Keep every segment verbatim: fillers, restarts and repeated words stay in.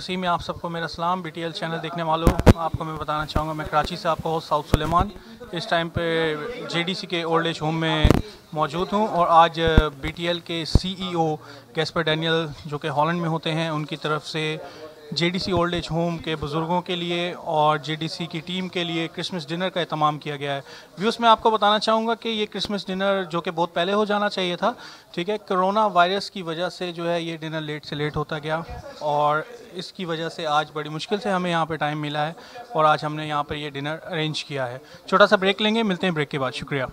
मसीह में आप सबको मेरा सलाम। बी टी एल चैनल देखने वालों, आपको मैं बताना चाहूँगा, मैं कराची से आपका होस्ट साउथ सुलेमान इस टाइम पे जे डी सी के ओल्ड एज होम में मौजूद हूँ और आज बी टी एल के सी ई ओ गैस्पर डैनियल जो कि हॉलैंड में होते हैं, उनकी तरफ से J D C old age home के बुज़ुर्गों के लिए और जे डी सी की टीम के लिए क्रिसमस डिनर का एहतमाम किया गया है। व्यूज़ में आपको बताना चाहूँगा कि ये क्रिसमस डिनर जो कि बहुत पहले हो जाना चाहिए था, ठीक है, कोरोना वायरस की वजह से जो है ये डिनर लेट से लेट होता गया और इसकी वजह से आज बड़ी मुश्किल से हमें यहाँ पे टाइम मिला है और आज हमने यहाँ पर ये डिनर अरेंज किया है। छोटा सा ब्रेक लेंगे, मिलते हैं ब्रेक के बाद। शुक्रिया।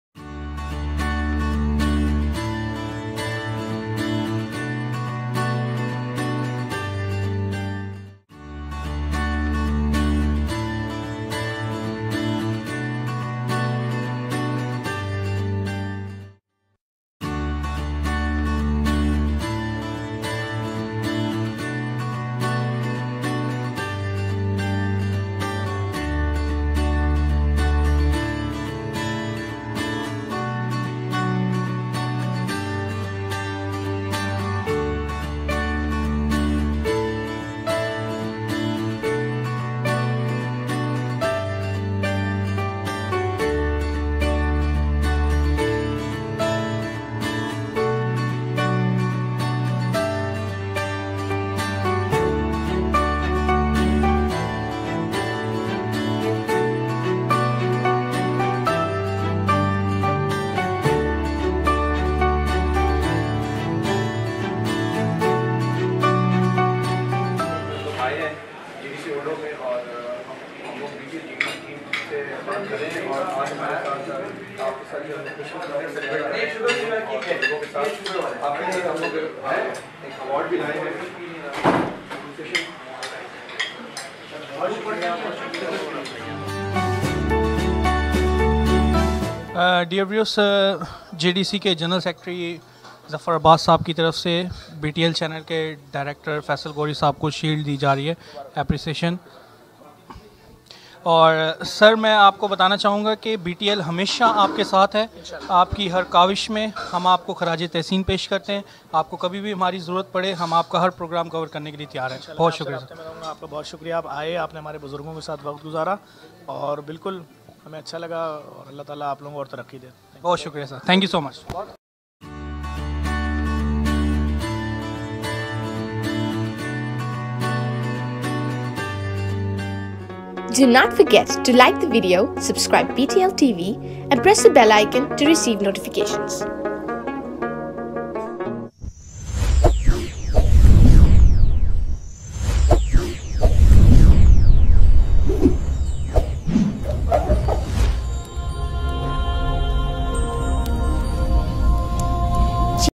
Dear viewers, J D C के जनरल सेक्रेटरी ज़फ़र अब्बास साहब की तरफ से बी टी एल चैनल के डायरेक्टर फैसल गौरी साहब को शील्ड दी जा रही है, एप्रिसिएशन। और सर, मैं आपको बताना चाहूँगा कि बी टी एल हमेशा आपके साथ है, आपकी हर काविश में हम आपको खराज तहसीन पेश करते हैं। आपको कभी भी हमारी ज़रूरत पड़े, हम आपका हर प्रोग्राम कवर करने के लिए तैयार हैं। बहुत शुक्रिया सर। मैं कहूँगा आपका बहुत शुक्रिया, आप आए, आपने हमारे बुज़ुर्गों के साथ वक्त गुजारा और बिल्कुल हमें अच्छा लगा और अल्लाह ताला आप लोगों को और तरक्की दे। बहुत शुक्रिया sir, thank you so much. Do not forget to like the video, subscribe B T L T V and press the bell icon to receive notifications.